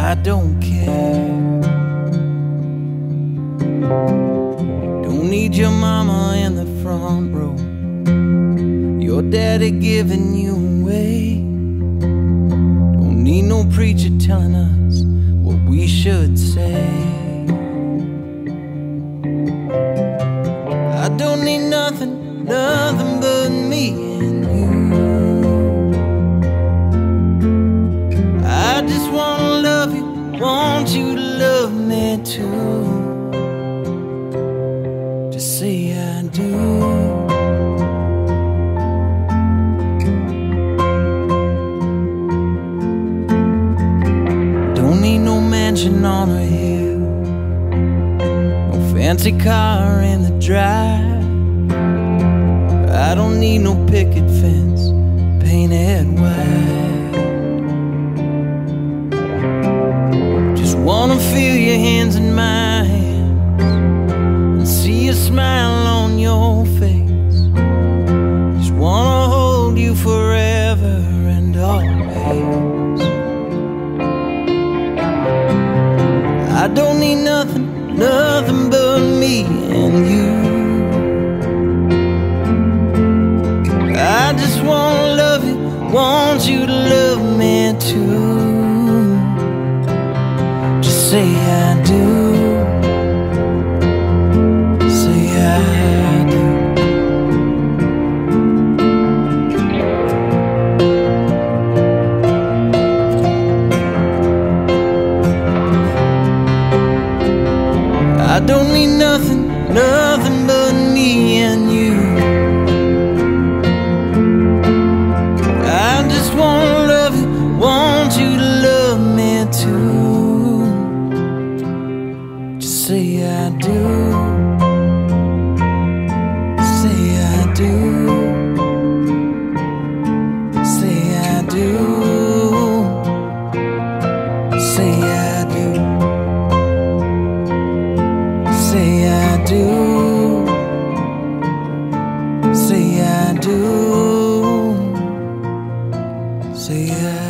I don't care. Don't need your mama in the front row, your daddy giving you away. Don't need no preacher telling us what we should say. I don't need nothing, nothing but me and you. I just wanna love you, want you to love me too. Just say I do. Don't need no mansion on a hill, no fancy car in the drive. I don't need no picket fence painted white. Just wanna feel your hands in my hands and see a smile on your face. Just wanna hold you forever and always. I don't need nothing, nothing but me and you. I just wanna love you, want you to love me too. Just say I do. Say I do. I don't need nothing, nothing but me and you. I just wanna love you, want you to love me too. Just say I do. Say I do. Say I do. Say I do. Say I do. Say I do. Say I do.